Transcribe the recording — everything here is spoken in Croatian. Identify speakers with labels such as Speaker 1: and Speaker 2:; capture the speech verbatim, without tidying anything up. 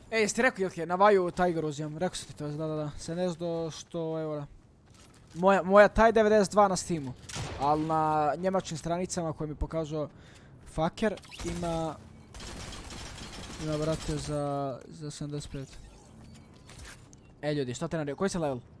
Speaker 1: E, jesi ti rekao Ilke, na Vaju Tiger uzimam, rekao sam ti to, da, da, da, sedamdeset do sto eura. Moja, moja taj devedeset dva na Steamu, ali na njemačkim stranicama koje mi pokazao Faker ima... Ima, brate, za, za sedamdeset pet. E, ljudi, šta te naredio, koji si level?